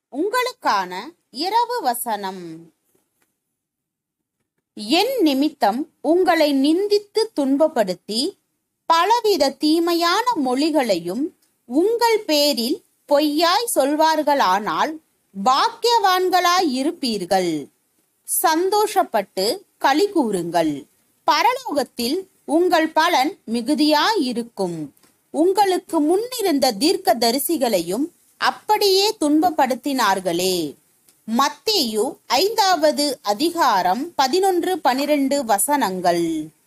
உங்களுக்கான இரவு வசனம். என் நிமித்தம் உங்களை நிந்தித்து துன்பப்படுத்தி பலவித தீமையான மொழிகளையும் உங்கள் பேரில் பொய்யாய் சொல்வார்களானால் பாக்கியவான்களாய் இருப்பீர்கள். சந்தோஷப்பட்டு களி கூறுங்கள், பரலோகத்தில் உங்கள் பலன் மிகுதியாயிருக்கும். உங்களுக்கு முன்னிருந்த தீர்க்க தரிசிகளையும் அப்படியே துன்பப்படுத்தினார்களே. மத்தேயு 5வது அதிகாரம் 11-12 வசனங்கள்.